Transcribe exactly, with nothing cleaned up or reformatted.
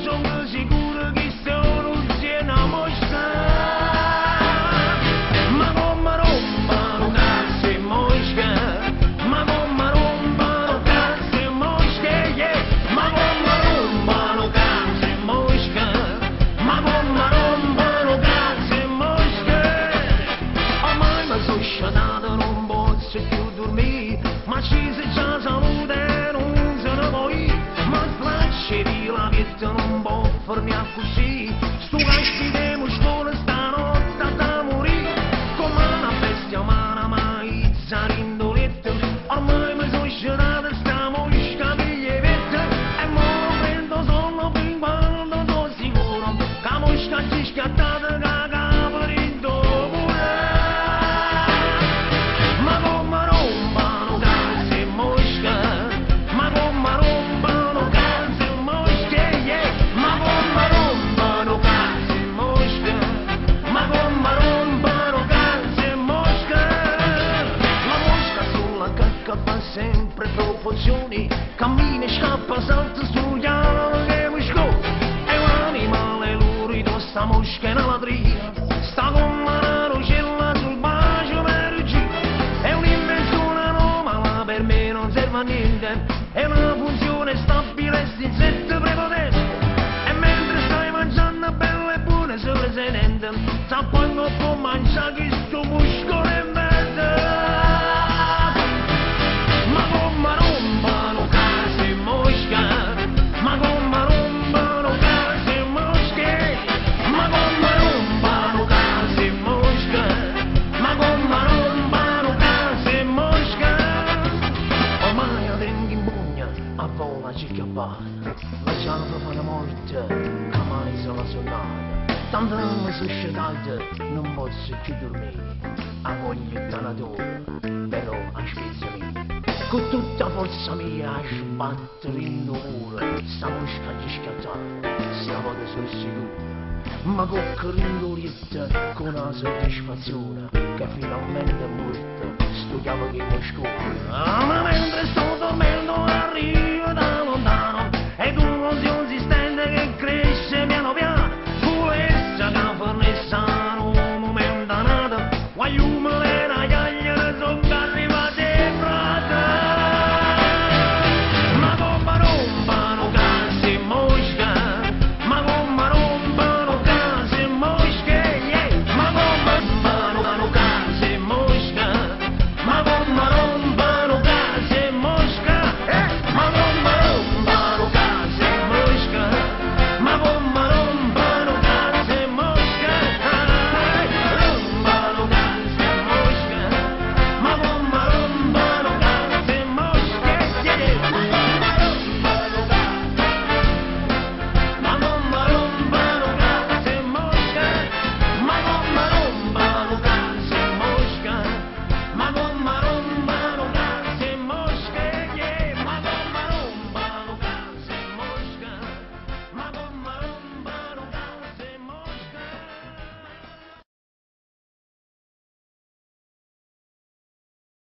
sono sicuro che sono una mosca. Ma come rompano cazzo e mosca, ma come rompano cazzo e mosche, yeah. Ma come rompano cazzo e mosca, ma come rompano cazzo e mosche. Ormai mi sono sciatato, non posso più dormire, ma ci si già salute, non se ne vuoi, ma splacci di la vita non può farmi a così, sto casci di muscolo stanotte da morire, come una bestia umana mai zarindoletta, ormai mi sono sciatato sta mosca di lievetta, e mo non prendo solo fin quando sono sicuro, che la mosca ci scattata che capa rindo pure. Ma come rompano cazzo e mosca, ma come rompano cazzo e mosche, yeah. Ma come rompano cazzo e mosca, ma come rompano cazzo e mosche. La mosca sulla cacca fa sempre proporzioni, cammina e scappa, salta sugli altri muscoli, è un animale lurido sta mosca in ladria, sta con la rocella sul bacio per giro, è un'invenzione anomala, per me non serve a niente, è una funzione stabile, insetto prepotente, e mentre stai mangiando belle e buone sulle sedente, sa poi non può mangiare che sto muscolo è mente. Ma come rompano cazzo e mosca, ma come rompano cazzo e mosche, ma come rompano cazzo e mosca, ma come rompano cazzo e mosche. Ormai la tengo in pugna, a vola ci chiappata, lasciando fa la morte, che mai sono sonata, tanto non mi sono sciatato, non posso più dormire, a voglio tanatore, però aspetta mia, con tutta forza mia sbatto in muro, sta mosca ci scattata, stavolta sono sicuro, ma con che ringolietta, con una soddisfazione, che finalmente è morto, sto chiamo che mi scorre. Ah, ma mentre sto dormendo arriva da